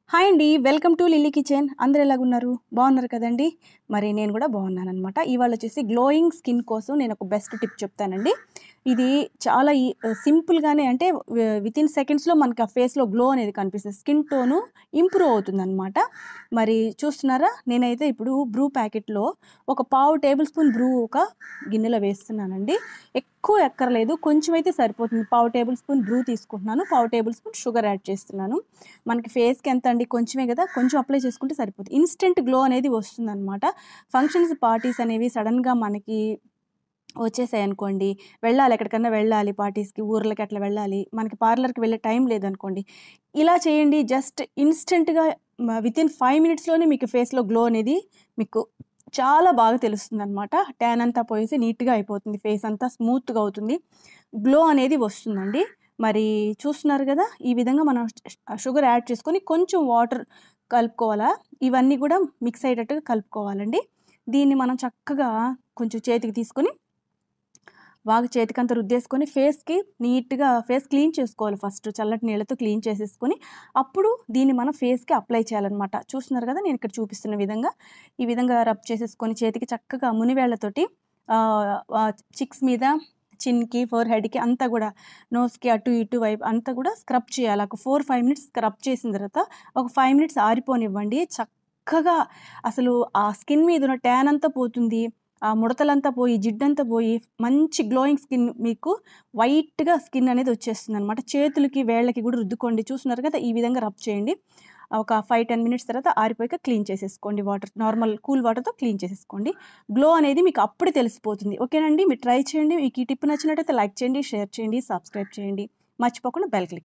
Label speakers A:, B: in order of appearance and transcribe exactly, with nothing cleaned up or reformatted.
A: Hi అండి, welcome to lily kitchen. అందరూ ఎలాగున్నారు? బాగున్నారు కదండి. మరి నేను కూడా బాగున్నాను అనమాట. ఇవాళ వచ్చేసి గ్లోయింగ్ స్కిన్ కోసం నేను ఒక బెస్ట్ టిప్ చెప్తానండి. ఇది చాలా ఈ సింపుల్గానే, అంటే విత్ ఇన్ సెకండ్స్లో మనకి ఆ ఫేస్లో గ్లో అనేది కనిపిస్తుంది. స్కిన్ టోను ఇంప్రూవ్ అవుతుంది అనమాట. మరి చూస్తున్నారా, నేనైతే ఇప్పుడు బ్రూ ప్యాకెట్లో ఒక పావు టేబుల్ స్పూన్ బ్రూ ఒక గిన్నెలో వేస్తున్నానండి. ఎక్కువ ఎక్కర్లేదు, కొంచెం అయితే సరిపోతుంది. పావు టేబుల్ స్పూన్ బ్రూ తీసుకుంటున్నాను, పావు టేబుల్ స్పూన్ షుగర్ యాడ్ చేస్తున్నాను. మనకి ఫేస్కి ఎంత అండి, కొంచెమే కదా, కొంచెం అప్లై చేసుకుంటే సరిపోతుంది. ఇన్స్టెంట్ గ్లో అనేది వస్తుందన్నమాట. ఫంక్షన్స్, పార్టీస్ అనేవి సడన్గా మనకి వచ్చేసాయి అనుకోండి, వెళ్ళాలి ఎక్కడికన్నా, వెళ్ళాలి పార్టీస్కి, ఊర్లకి అట్లా వెళ్ళాలి, మనకి పార్లర్కి వెళ్ళే టైం లేదనుకోండి, ఇలా చేయండి. జస్ట్ ఇన్స్టెంట్గా విత్ ఇన్ ఫైవ్ మినిట్స్లోనే మీకు ఫేస్లో గ్లో అనేది మీకు చాలా బాగా తెలుస్తుంది అనమాట. ట్యాన్ అంతా పోయేసి నీట్గా అయిపోతుంది, ఫేస్ అంతా స్మూత్గా అవుతుంది, గ్లో అనేది వస్తుందండి. మరి చూస్తున్నారు కదా, ఈ విధంగా మనం షుగర్ యాడ్ చేసుకొని కొంచెం వాటర్ కలుపుకోవాలా. ఇవన్నీ కూడా మిక్స్ అయ్యేటట్టుగా కలుపుకోవాలండి. దీన్ని మనం చక్కగా కొంచెం చేతికి తీసుకొని బాగా చేతికంతా రుద్దేసుకొని ఫేస్కి నీట్గా ఫేస్ క్లీన్ చేసుకోవాలి. ఫస్ట్ చల్లటి నీళ్ళతో క్లీన్ చేసేసుకొని అప్పుడు దీన్ని మనం ఫేస్కి అప్లై చేయాలన్నమాట. చూస్తున్నారు కదా, నేను ఇక్కడ చూపిస్తున్న విధంగా ఈ విధంగా రబ్ చేసేసుకొని చేతికి చక్కగా మునివేళ్లతోటి చిక్స్ మీద, చిన్కి, ఫోర్ హెడ్కి అంతా కూడా, నోస్కి అటు ఇటు వైపు అంతా కూడా స్క్రబ్ చేయాలి. ఒక ఫోర్ ఫైవ్ మినిట్స్ స్క్రబ్ చేసిన తర్వాత ఒక ఫైవ్ మినిట్స్ ఆరిపోనివ్వండి. చక్కగా అసలు ఆ స్కిన్ మీద ఉన్న ట్యాన్ అంతా పోతుంది, ఆ ముడతలంతా పోయి, జిడ్డంతా పోయి, మంచి గ్లోయింగ్ స్కిన్, మీకు వైట్గా స్కిన్ అనేది వచ్చేస్తుంది అనమాట. చేతులకి వేళ్ళకి కూడా రుద్దుకోండి. చూస్తున్నారు కదా, ఈ విధంగా రబ్ చేయండి. ఒక ఫైవ్ టెన్ మినిట్స్ తర్వాత ఆరిపోయాక క్లీన్ చేసేసుకోండి. వాటర్, నార్మల్ కూల్ వాటర్తో క్లీన్ చేసేసుకోండి. గ్లో అనేది మీకు అప్పుడే తెలిసిపోతుంది. ఓకేనండి, మీరు ట్రై చేయండి. మీకు ఈ టిప్ నచ్చినట్టయితే లైక్ చేయండి, షేర్ చేయండి, సబ్స్క్రైబ్ చేయండి. మర్చిపోకుండా బెల్ క్లిక్